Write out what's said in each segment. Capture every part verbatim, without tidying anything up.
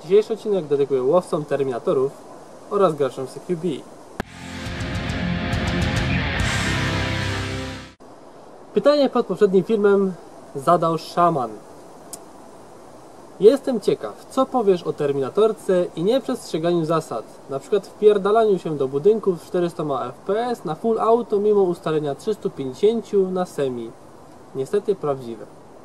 Dzisiejszy odcinek dedykuję łowcom Terminatorów oraz graczom C Q B. Pytanie pod poprzednim filmem zadał Szaman. Jestem ciekaw, co powiesz o Terminatorce i nieprzestrzeganiu zasad, na przykład wpierdalaniu się do budynków z czterysta F P S na full auto mimo ustalenia trzysta pięćdziesiąt na semi. Niestety prawdziwe.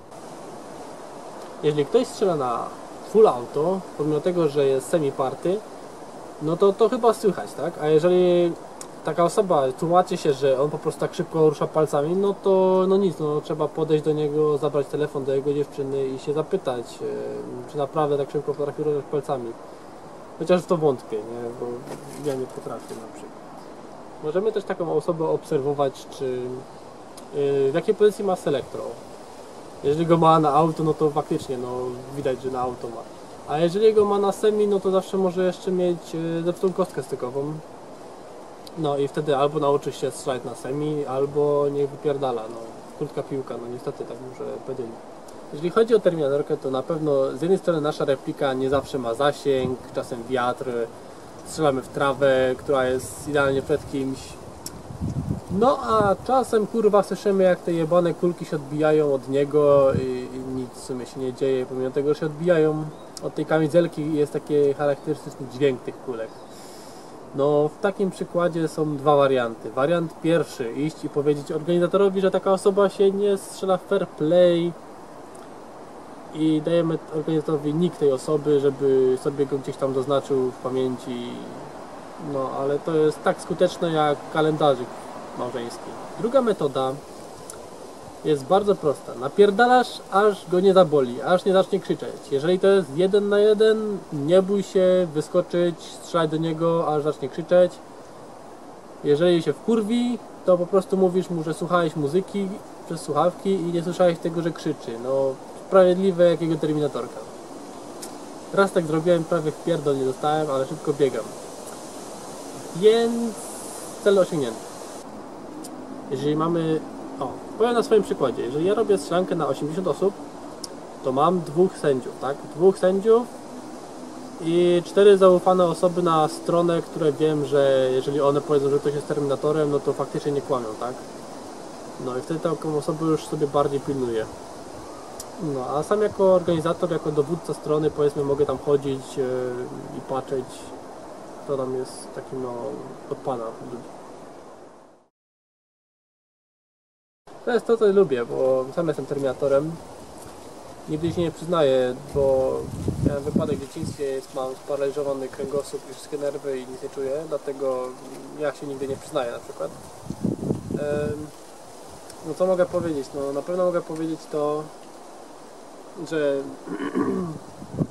Jeżeli ktoś strzela na full auto, pomimo tego, że jest semi party, no to to chyba słychać, tak? A jeżeli taka osoba tłumaczy się, że on po prostu tak szybko rusza palcami, no to no nic, no trzeba podejść do niego, zabrać telefon do jego dziewczyny i się zapytać, czy naprawdę tak szybko potrafi ruszać palcami. Chociaż w to wątpię, nie? Bo ja nie potrafię na przykład. Możemy też taką osobę obserwować, czy w jakiej pozycji ma selektro. Jeżeli go ma na auto, no to faktycznie no, widać, że na auto ma. A jeżeli go ma na semi, no to zawsze może jeszcze mieć zepsutą kostkę stykową. No i wtedy albo nauczy się strzelać na semi, albo niech wypierdala. No, krótka piłka, no niestety tak muszę powiedzieć. Jeżeli chodzi o Terminatorkę, to na pewno z jednej strony nasza replika nie zawsze ma zasięg, czasem wiatr, strzelamy w trawę, która jest idealnie przed kimś. No a czasem kurwa słyszymy, jak te jebane kulki się odbijają od niego i, i nic w sumie się nie dzieje, pomimo tego, że się odbijają od tej kamizelki, jest taki charakterystyczny dźwięk tych kulek. No w takim przykładzie są dwa warianty. Wariant pierwszy, iść i powiedzieć organizatorowi, że taka osoba się nie strzela fair play i dajemy organizatorowi nick tej osoby, żeby sobie go gdzieś tam zaznaczył w pamięci. No ale to jest tak skuteczne jak kalendarzyk małżeński. Druga metoda jest bardzo prosta. Napierdalasz, aż go nie zaboli, aż nie zacznie krzyczeć. Jeżeli to jest jeden na jeden, nie bój się wyskoczyć, strzelać do niego, aż zacznie krzyczeć. Jeżeli się wkurwi, to po prostu mówisz mu, że słuchałeś muzyki przez słuchawki i nie słyszałeś tego, że krzyczy. No, sprawiedliwe jak jego Terminatorka. Raz tak zrobiłem, prawie w pierdol nie dostałem, ale szybko biegam. Więc cel osiągnięty. Jeżeli mamy... O, powiem na swoim przykładzie. Jeżeli ja robię strzelankę na osiemdziesiąt osób, to mam dwóch sędziów, tak? Dwóch sędziów i cztery zaufane osoby na stronę, które wiem, że jeżeli one powiedzą, że ktoś jest Terminatorem, no to faktycznie nie kłamią, tak? No i wtedy taką osobę już sobie bardziej pilnuję. No, a sam jako organizator, jako dowódca strony, powiedzmy, mogę tam chodzić yy, i patrzeć, kto tam jest taki, no, od pana. To jest to, co lubię, bo sam jestem Terminatorem. Nigdy się nie przyznaję, bo miałem wypadek w dzieciństwie, mam sparaliżowany kręgosłup i wszystkie nerwy i nic nie czuję, dlatego ja się nigdy nie przyznaję na przykład. No co mogę powiedzieć? No na pewno mogę powiedzieć to, że